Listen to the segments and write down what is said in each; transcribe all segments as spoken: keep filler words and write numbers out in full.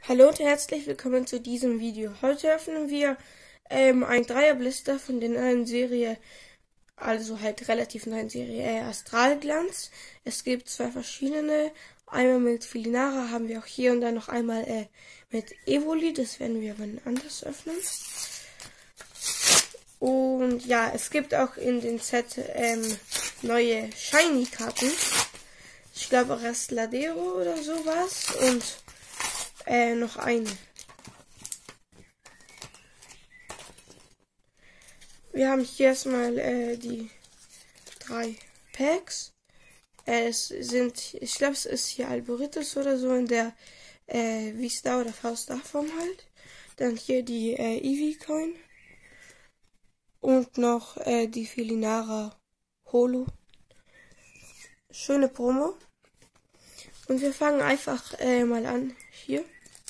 Hallo und herzlich willkommen zu diesem Video. Heute öffnen wir ähm, ein Dreierblister von der neuen Serie, also halt relativ neuen Serie, äh, Astralglanz. Es gibt zwei verschiedene. Einmal mit Felinara haben wir auch hier und dann noch einmal äh, mit Evoli. Das werden wir wann anders öffnen. Und ja, es gibt auch in den Set ähm, neue Shiny-Karten. Ich glaube Rastladero oder sowas. Und Äh, noch eine. Wir haben hier erstmal äh, die drei Packs. Äh, es sind, ich glaube, es ist hier Alborithus oder so in der äh, V-Star oder V-Star-Form halt. Dann hier die äh, Eevee-Coin. Und noch äh, die Felinara Holo. Schöne Promo. Und wir fangen einfach äh, mal an hier.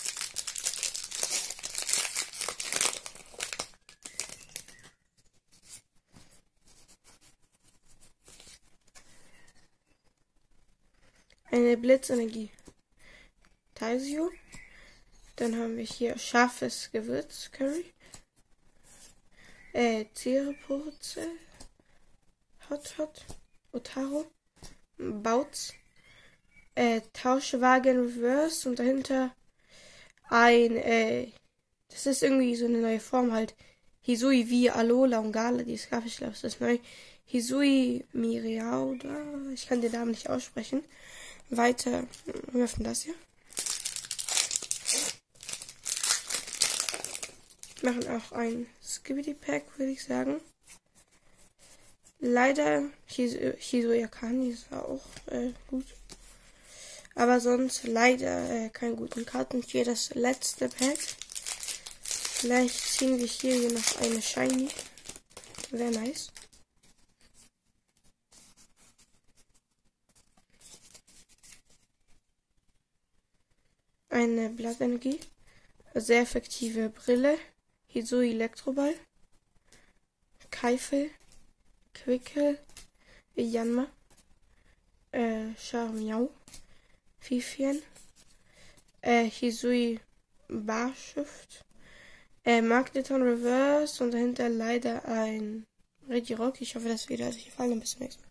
Eine Blitzenergie. Taisio. Dann haben wir hier scharfes Gewürz Curry. Äh, Zierepurzel. Hot Hot. Otaro. Bautz. Äh, Tauschwagen Reverse und dahinter ein, äh, das ist irgendwie so eine neue Form halt. Hisui wie Alola und Gala, die ist ich glaube, das ist neu. Hisui Miriauda, ich kann den Namen nicht aussprechen. Weiter, wir öffnen das hier. Wir machen auch ein Skibidi Pack, würde ich sagen. Leider Hisui Akani ist auch äh, gut. Aber sonst leider äh, keine guten Karten. Hier das letzte Pack. Vielleicht ziehen wir hier noch eine Shiny. Wäre nice. Eine Blattenergie. Sehr effektive Brille. Hisui Elektroball. Keifel. Quickel. Yanma. Äh, Charmiau. Fifien. Äh, Hisui Barshift. Äh, Magneton Reverse und dahinter leider ein Regirock. Ich hoffe, das wird euch gefallen. Bis zum nächsten Mal.